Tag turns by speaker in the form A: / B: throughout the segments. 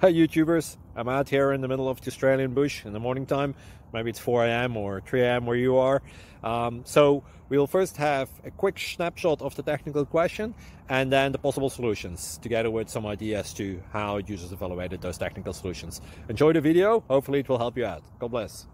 A: YouTubers. I'm out here in the middle of the Australian bush in the morning time. Maybe it's 4 a.m. or 3 a.m. where you are. So we'll first have a quick snapshot of the technical question and then the possible solutions, together with some ideas to how users evaluated those technical solutions. Enjoy the video. Hopefully it will help you out. God bless.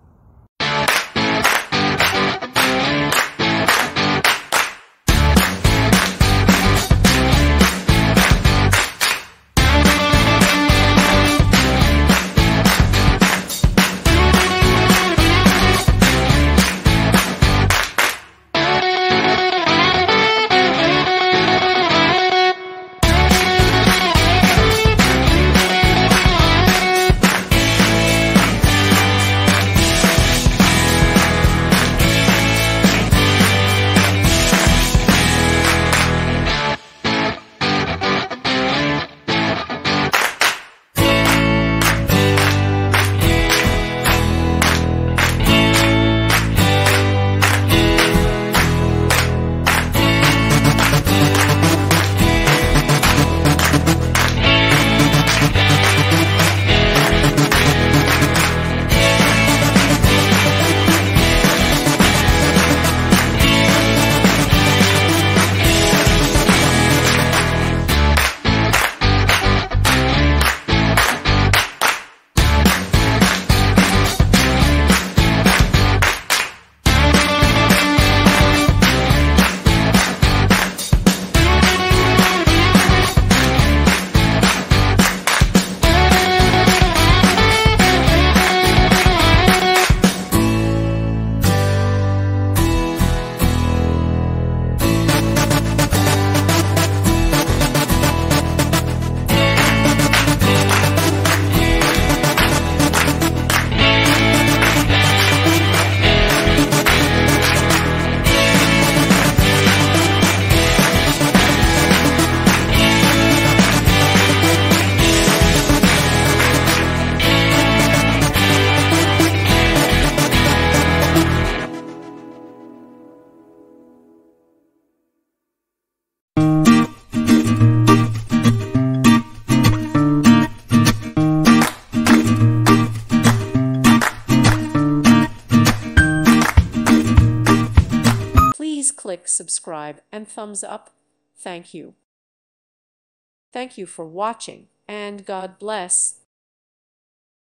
B: Please click subscribe and thumbs up. Thank you. Thank you for watching, and God bless.